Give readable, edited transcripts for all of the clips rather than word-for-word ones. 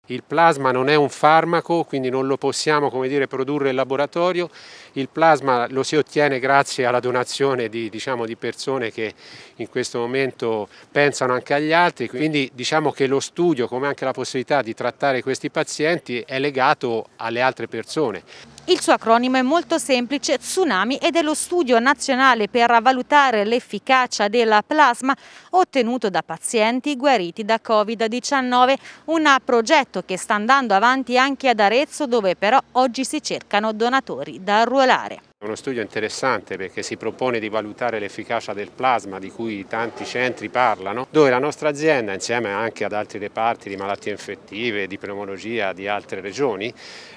Il plasma non è un farmaco, quindi non lo possiamo, come dire, produrre in laboratorio. Il plasma lo si ottiene grazie alla donazione di persone che in questo momento pensano anche agli altri, quindi diciamo che lo studio, come anche la possibilità di trattare questi pazienti, è legato alle altre persone. Il suo acronimo è molto semplice, Tsunami, ed è lo studio nazionale per valutare l'efficacia del plasma ottenuto da pazienti guariti da Covid-19, un progetto che sta andando avanti anche ad Arezzo, dove però oggi si cercano donatori da arruolare. È uno studio interessante perché si propone di valutare l'efficacia del plasma di cui tanti centri parlano, dove la nostra azienda, insieme anche ad altri reparti di malattie infettive, di pneumologia di altre regioni,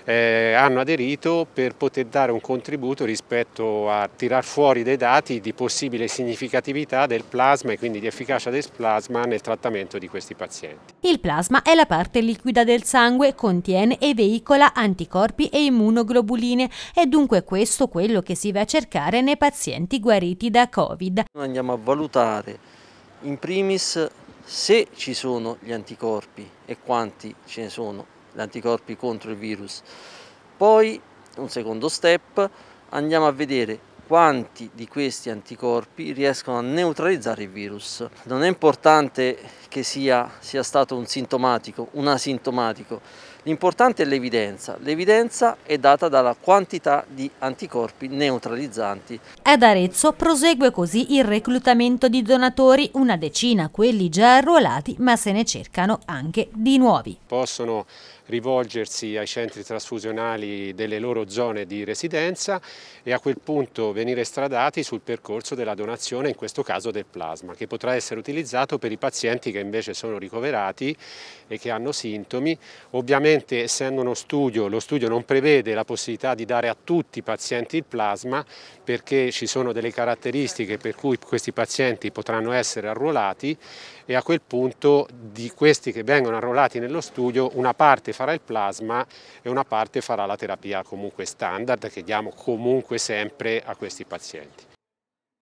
hanno aderito per poter dare un contributo rispetto a tirar fuori dei dati di possibile significatività del plasma e quindi di efficacia del plasma nel trattamento di questi pazienti. Il plasma è la parte liquida del sangue, contiene e veicola anticorpi e immunoglobuline, è dunque questo quello che si va a cercare nei pazienti guariti da Covid. Noi andiamo a valutare in primis se ci sono gli anticorpi e quanti ce ne sono, gli anticorpi contro il virus. Poi, un secondo step, andiamo a vedere quanti di questi anticorpi riescono a neutralizzare il virus. Non è importante che sia stato un sintomatico, un asintomatico. L'importante è l'evidenza. L'evidenza è data dalla quantità di anticorpi neutralizzanti. Ad Arezzo prosegue così il reclutamento di donatori, una decina quelli già arruolati, ma se ne cercano anche di nuovi. Possono rivolgersi ai centri trasfusionali delle loro zone di residenza e a quel punto venire stradati sul percorso della donazione, in questo caso del plasma, che potrà essere utilizzato per i pazienti che invece sono ricoverati e che hanno sintomi. Ovviamente, essendo uno studio, lo studio non prevede la possibilità di dare a tutti i pazienti il plasma, perché ci sono delle caratteristiche per cui questi pazienti potranno essere arruolati, e a quel punto di questi che vengono arruolati nello studio una parte farà il plasma e una parte farà la terapia comunque standard che diamo comunque sempre a questi pazienti.